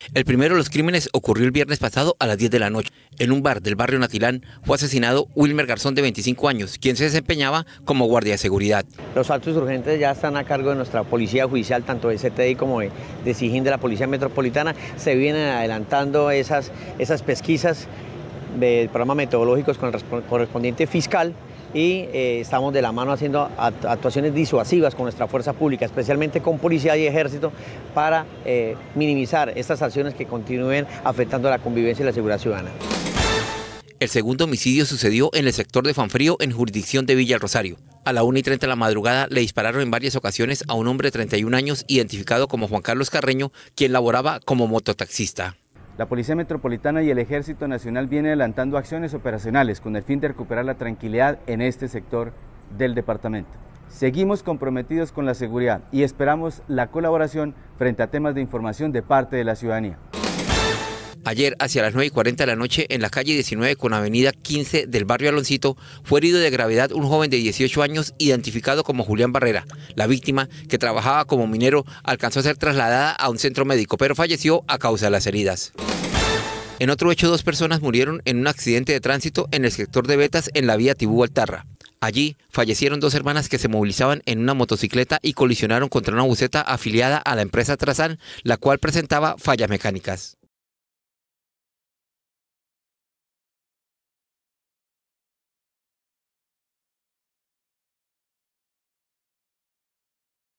El primero de los crímenes ocurrió el viernes pasado a las 10 de la noche. En un bar del barrio Natilán fue asesinado Wilmer Garzón, de 25 años, quien se desempeñaba como guardia de seguridad. Los actos urgentes ya están a cargo de nuestra policía judicial, tanto de CTI como de SIJIN, de la Policía Metropolitana. Se vienen adelantando esas pesquisas de programas metodológicos con el correspondiente fiscal y estamos de la mano haciendo actuaciones disuasivas con nuestra fuerza pública, especialmente con policía y ejército, para minimizar estas acciones que continúen afectando la convivencia y la seguridad ciudadana. El segundo homicidio sucedió en el sector de Fanfrío, en jurisdicción de Villa Rosario. A la 1:30 de la madrugada le dispararon en varias ocasiones a un hombre de 31 años, identificado como Juan Carlos Carreño, quien laboraba como mototaxista. La Policía Metropolitana y el Ejército Nacional vienen adelantando acciones operacionales con el fin de recuperar la tranquilidad en este sector del departamento. Seguimos comprometidos con la seguridad y esperamos la colaboración frente a temas de información de parte de la ciudadanía. Ayer, hacia las 9:40 de la noche, en la calle 19 con avenida 15 del barrio Aloncito, fue herido de gravedad un joven de 18 años, identificado como Julián Barrera. La víctima, que trabajaba como minero, alcanzó a ser trasladada a un centro médico, pero falleció a causa de las heridas. En otro hecho, 2 personas murieron en un accidente de tránsito en el sector de Betas, en la vía Tibú-Altarra. Allí fallecieron 2 hermanas que se movilizaban en una motocicleta y colisionaron contra una buseta afiliada a la empresa Trazan, la cual presentaba fallas mecánicas.